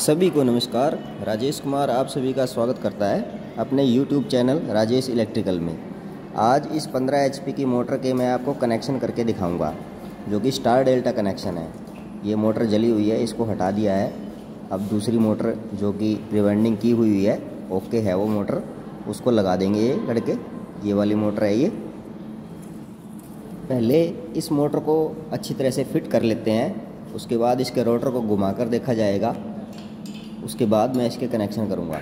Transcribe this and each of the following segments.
सभी को नमस्कार। राजेश कुमार आप सभी का स्वागत करता है अपने YouTube चैनल राजेश इलेक्ट्रिकल में। आज इस 15 HP की मोटर के मैं आपको कनेक्शन करके दिखाऊंगा, जो कि स्टार डेल्टा कनेक्शन है। ये मोटर जली हुई है, इसको हटा दिया है। अब दूसरी मोटर जो कि रिवाइंडिंग की हुई है, ओके है वो मोटर, उसको लगा देंगे ये लड़के। ये वाली मोटर है ये। पहले इस मोटर को अच्छी तरह से फिट कर लेते हैं, उसके बाद इसके रोटर को घुमाकर देखा जाएगा। उसके बाद मैं इसके कनेक्शन करूँगा।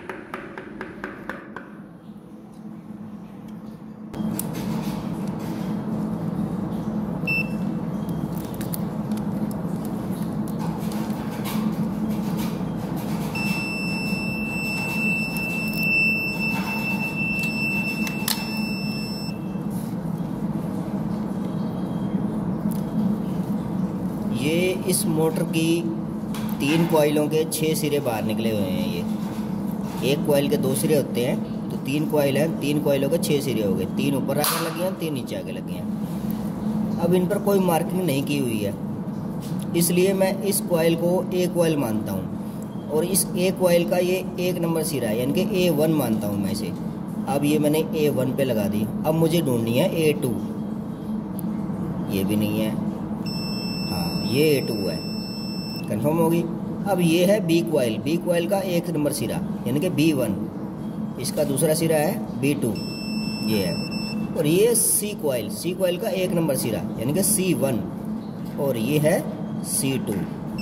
ये इस मोटर की 3 कॉइलों के 6 सिरे बाहर निकले हुए हैं। ये एक कॉइल के 2 सिरे होते हैं, तो 3 कॉइल हैं, 3 कॉइलों के 6 सिरे हो गए। 3 ऊपर आके लगे हैं, 3 नीचे आके लगे हैं। अब इन पर कोई मार्किंग नहीं की हुई है, इसलिए मैं इस कॉइल को A कॉइल मानता हूँ और इस A कॉइल का ये 1 नंबर सिरा है, यानी कि A1 मानता हूँ मैं इसे। अब ये मैंने A1 पे लगा दी। अब मुझे ढूंढनी है A2। ये भी नहीं है, हाँ ये A2 है, कंफर्म होगी। अब ये है B कॉइल। B कॉइल का 1 नंबर सिरा यानी कि B1, इसका दूसरा सिरा है B2, ये है। और ये C कॉइल। C कॉइल का 1 नंबर सिरा यानी कि C1, और ये है C2।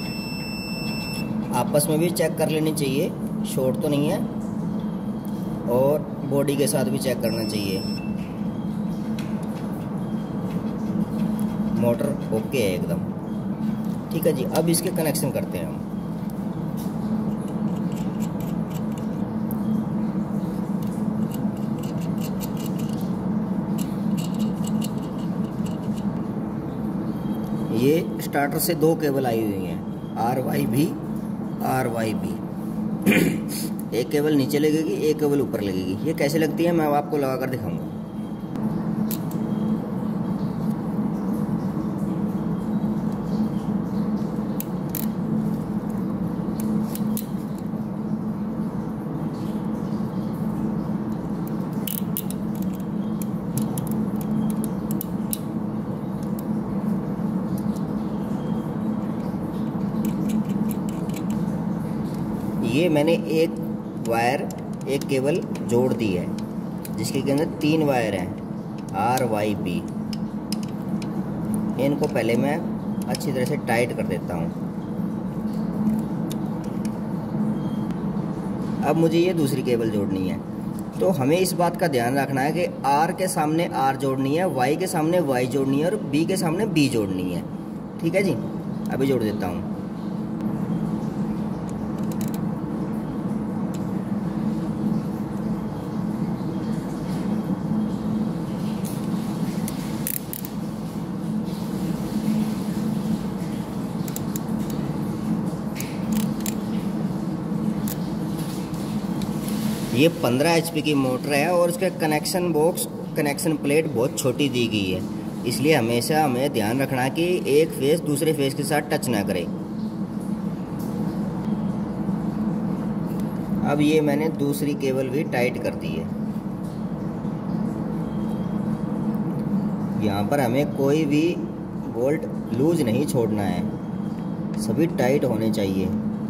आपस में भी चेक कर लेनी चाहिए, शॉर्ट तो नहीं है, और बॉडी के साथ भी चेक करना चाहिए। मोटर ओके है एकदम, ठीक है जी। अब इसके कनेक्शन करते हैं हम। ये स्टार्टर से 2 केबल आई हुई हैं, RYB RYB। एक केबल नीचे लगेगी, एक केबल ऊपर लगेगी। ये कैसे लगती है मैं आपको लगा कर दिखाऊंगा। ये मैंने एक वायर, एक केबल जोड़ दी है, जिसके के अंदर 3 वायर हैं RYB। इनको पहले मैं अच्छी तरह से टाइट कर देता हूँ। अब मुझे ये दूसरी केबल जोड़नी है, तो हमें इस बात का ध्यान रखना है कि R के सामने R जोड़नी है, Y के सामने Y जोड़नी है, और B के सामने B जोड़नी है। ठीक है जी, अभी जोड़ देता हूँ। ये 15 HP की मोटर है और इसका कनेक्शन बॉक्स, कनेक्शन प्लेट बहुत छोटी दी गई है, इसलिए हमेशा हमें ध्यान रखना कि एक फेस दूसरे फेस के साथ टच ना करे। अब ये मैंने दूसरी केबल भी टाइट कर दी है। यहाँ पर हमें कोई भी बोल्ट लूज नहीं छोड़ना है, सभी टाइट होने चाहिए।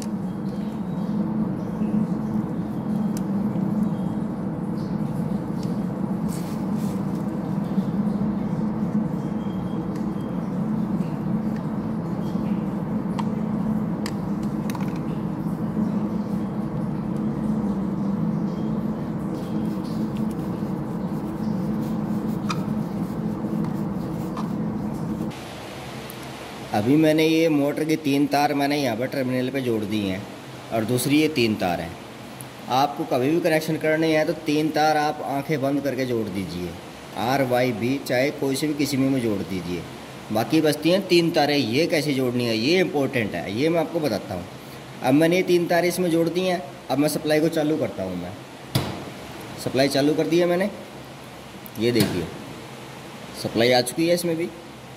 अभी मैंने ये मोटर की 3 तार मैंने यहाँ पर टर्मिनल पे जोड़ दी हैं, और दूसरी ये 3 तार हैं। आपको कभी भी कनेक्शन करने हैं तो 3 तार आप आंखें बंद करके जोड़ दीजिए। RYB चाहे कोई से भी किसी में जोड़ दीजिए। बाकी बचती हैं 3 तारें, ये कैसे जोड़नी है ये इंपॉर्टेंट है, ये मैं आपको बताता हूँ। अब मैंने ये 3 तारें इसमें जोड़ दी हैं। अब मैं सप्लाई को चालू करता हूँ। मैं सप्लाई चालू कर दी है मैंने, ये देखिए सप्लाई आ चुकी है। इसमें भी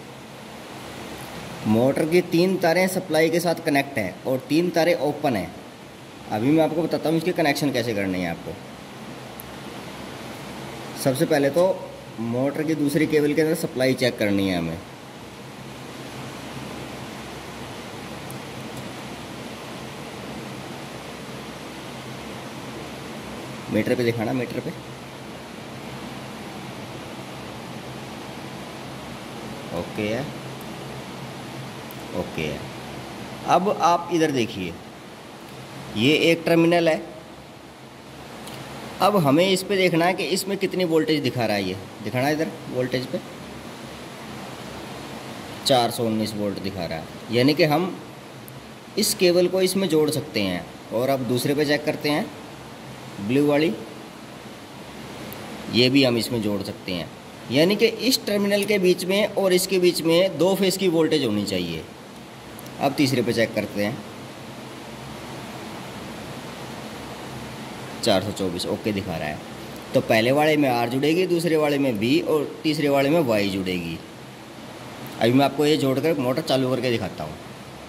मोटर की 3 तारें सप्लाई के साथ कनेक्ट हैं और 3 तारें ओपन हैं। अभी मैं आपको बताता हूँ इसके कनेक्शन कैसे करने हैं आपको। सबसे पहले तो मोटर की दूसरी केबल के अंदर सप्लाई चेक करनी है हमें। मीटर पे दिखाना, मीटर पे। ओके है, ओके है। अब आप इधर देखिए, ये एक टर्मिनल है। अब हमें इस पे देखना है कि इसमें कितनी वोल्टेज दिखा रहा है। ये दिखाना है इधर वोल्टेज पे 419 वोल्ट दिखा रहा है। यानी कि हम इस केबल को इसमें जोड़ सकते हैं। और अब दूसरे पे चेक करते हैं, ब्लू वाली, ये भी हम इसमें जोड़ सकते हैं। यानी कि इस टर्मिनल के बीच में और इसके बीच में 2 फेज़ की वोल्टेज होनी चाहिए। अब तीसरे पे चेक करते हैं, 424 ओके दिखा रहा है। तो पहले वाले में R जुड़ेगी, दूसरे वाले में B और तीसरे वाले में Y जुड़ेगी। अभी मैं आपको ये जोड़कर मोटर चालू करके दिखाता हूँ।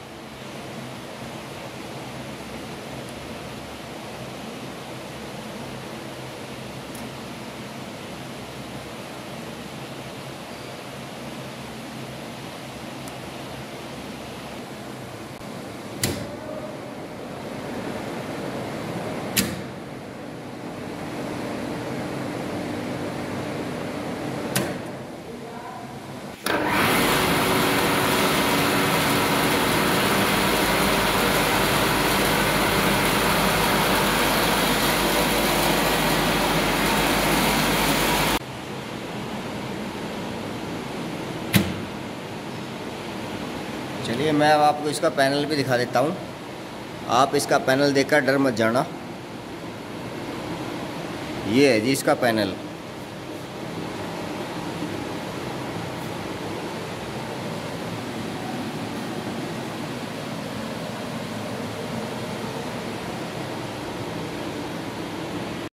चलिए मैं अब आपको इसका पैनल भी दिखा देता हूँ। आप इसका पैनल देखकर डर मत जाना। ये है जी इसका पैनल।